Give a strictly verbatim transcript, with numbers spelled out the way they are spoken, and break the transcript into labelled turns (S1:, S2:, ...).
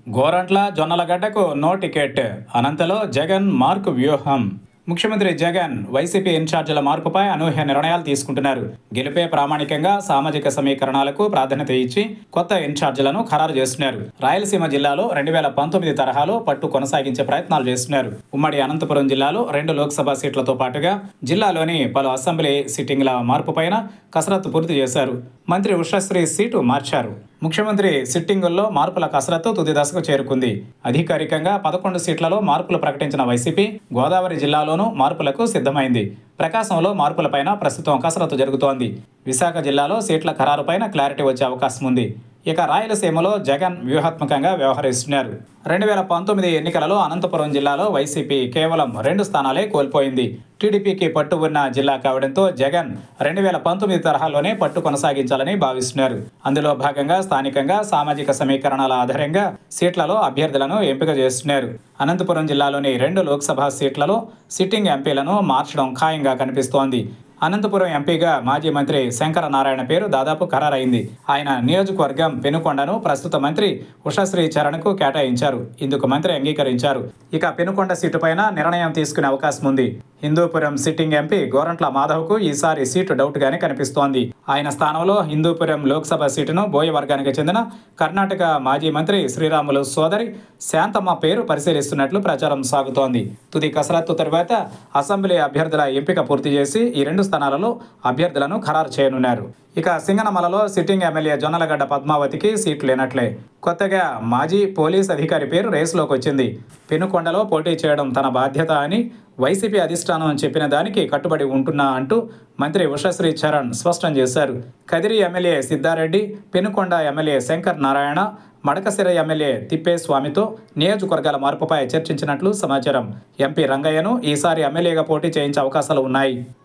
S1: గోరంట్ల జొన్నలగడ్డకు no ticket. అనంతలో Jagan mark వ్యూహం. ముఖ్యమంత్రి జగన్ వైసీపీ ఇన్ఛార్జీల మార్పుపై అనూహ్య నిర్ణయాలు తీసుకుంటున్నారు. గెలుపే ప్రామాణికంగా సామాజిక సమీకరణాలకు ప్రాధాన్యత ఇచ్చి కొత్త ఇన్ఛార్జీలను ఖరారు చేస్తున్నారు. రాయలసీమ జిల్లాలో రెండు వేల పంతొమ్మిది తరహాలో పట్టు కొనసాగించే ప్రయత్నాలు చేస్తున్నారు. ఉమ్మడి అనంతపురం జిల్లాలో రెండు లోక్సభ సీట్లతో పాటుగా జిల్లాలోని పలు అసెంబ్లీ సిట్టింగ్ల మార్పుపైన కసరత్తు పూర్తి చేశారు. మంత్రి ఉషశ్రీ సీటు మార్చారు. ముఖ్యమంత్రి సిట్టింగుల్లో మార్పుల కసరత్తు తుది దశకు చేరుకుంది. అధికారికంగా పదకొండు సీట్లలో మార్పులు ప్రకటించిన వైసీపీ గోదావరి జిల్లాలోనూ మార్పులకు సిద్ధమైంది. ప్రకాశంలో మార్పులపైన ప్రస్తుతం కసరత్తు జరుగుతోంది. విశాఖ జిల్లాలో సీట్ల ఖరారుపైన క్లారిటీ వచ్చే అవకాశం ఉంది. ఇక రాయలసీమలో జగన్ వ్యూహాత్మకంగా వ్యవహరిస్తున్నారు. రెండు వేల పంతొమ్మిది ఎన్నికలలో అనంతపురం జిల్లాలో వైసీపీ కేవలం రెండు స్థానాలే కోల్పోయింది. టీడీపీకి పట్టు ఉన్న జిల్లా కావడంతో జగన్ రెండు వేల పంతొమ్మిది తరహాలోనే పట్టు కొనసాగించాలని భావిస్తున్నారు. అందులో భాగంగా స్థానికంగా సామాజిక సమీకరణాల ఆధారంగా సీట్లలో అభ్యర్థులను ఎంపిక చేస్తున్నారు. అనంతపురం జిల్లాలోని రెండు లోక్సభ సీట్లలో సిట్టింగ్ ఎంపీలను మార్చడం ఖాయంగా కనిపిస్తోంది. అనంతపురం ఎంపీగా మాజీ మంత్రి శంకర నారాయణ పేరు దాదాపు ఖరారైంది. ఆయన నియోజకవర్గం పెనుకొండను ప్రస్తుత మంత్రి ఉషశ్రీ చరణ్కు కేటాయించారు. ఇందుకు మంత్రి అంగీకరించారు. ఇక పెనుకొండ సీటుపైన నిర్ణయం తీసుకునే అవకాశం ఉంది. హిందూపురం సిట్టింగ్ ఎంపీ గోరంట్ల మాధవ్కు ఈసారి సీటు డౌట్గానే కనిపిస్తోంది. ఆయన స్థానంలో హిందూపురం లోక్సభ సీటును బోయ వర్గానికి చెందిన కర్ణాటక మాజీ మంత్రి శ్రీరాములు సోదరి శాంతమ్మ పేరు పరిశీలిస్తున్నట్లు ప్రచారం సాగుతోంది. తుది కసరత్తు తరువాత అసెంబ్లీ అభ్యర్థుల ఎంపిక పూర్తి చేసి ఈ రెండు స్థానాలలో అభ్యర్థులను ఖరారు చేయనున్నారు. ఇక సింగనమలలో సిట్టింగ్ ఎమ్మెల్యే జొన్నలగడ్డ పద్మావతికి సీట్లు లేనట్లే. కొత్తగా మాజీ పోలీస్ అధికారి పేరు రేసులోకి వచ్చింది. పెనుకొండలో పోటీ చేయడం తన బాధ్యత అని వైసీపీ అధిష్టానం చెప్పిన దానికి కట్టుబడి ఉంటున్నా అంటూ మంత్రి ఉషశ్రీ చరణ్ స్పష్టం చేశారు. Kadiri MLA Siddhareddy, Penukonda MLA Shankar Narayana, Madakasira MLA తిప్పేస్వామితో నియోజకవర్గాల మార్పుపై చర్చించినట్లు సమాచారం. ఎంపీ రంగయ్యను ఈసారి ఎమ్మెల్యేగా పోటీ చేయించే అవకాశాలు ఉన్నాయి.